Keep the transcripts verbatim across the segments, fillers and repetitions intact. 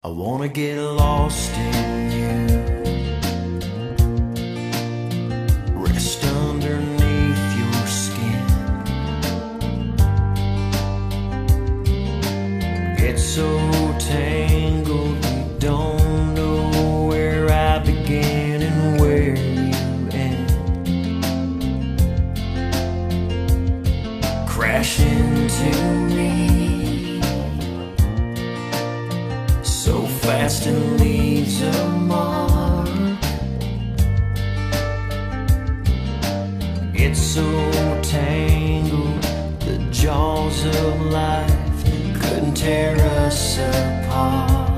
I wanna get lost in you, rest underneath your skin, get so tangled we don't know where I begin and where you end. Crash into me so fast and leaves a mark. It's so tangled, the jaws of life couldn't tear us apart.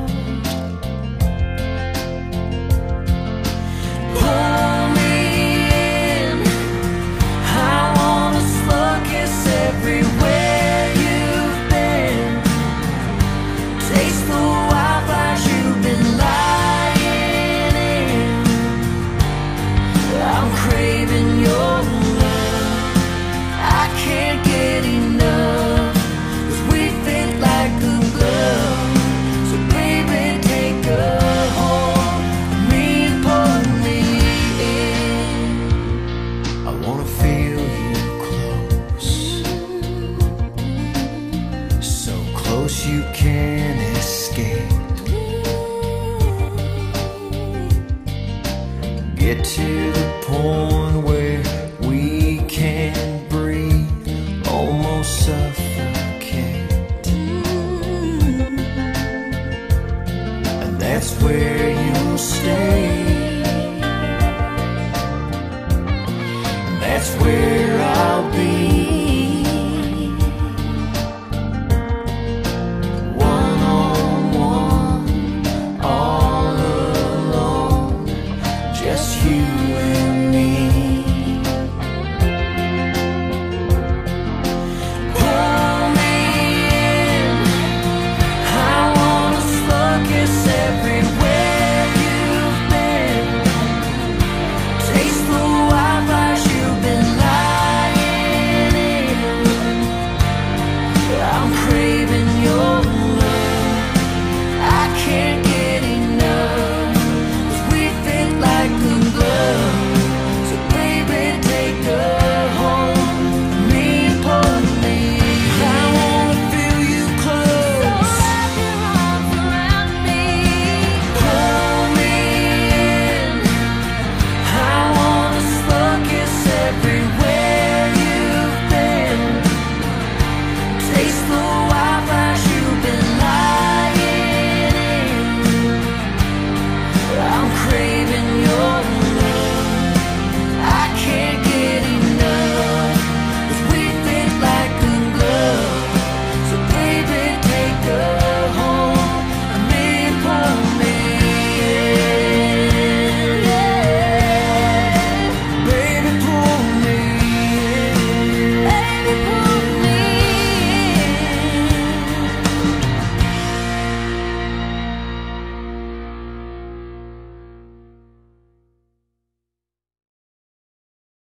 Pull me in, I wanna slug kiss everywhere you've been. Taste the wildfires you've been lying in. I'm craving your love, I can't get enough, 'cause we fit like a glove. So baby, take a hold of me and pull me in. I wanna feel you close, so close you can't escape. Get to the point where we can't breathe, almost suffocate. And that's where you'll stay.